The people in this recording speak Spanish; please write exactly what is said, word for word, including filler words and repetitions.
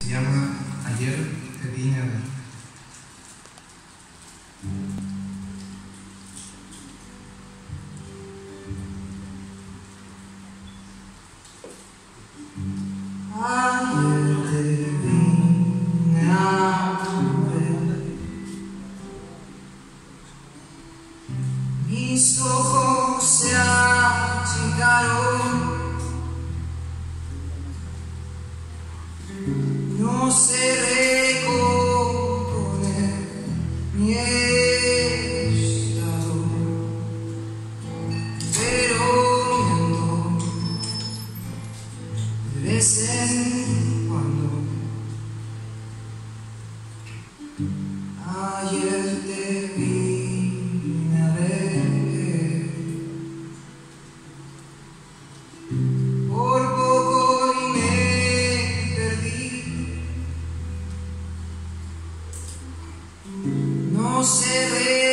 Se llama Ayer te vine a ver. Ayer te vine a ver, mis ojos se achicaron, no sé recomponer mi estado, pero miento de vez en cuando. Ayer te vine a ver, por poco y me perdí, no sé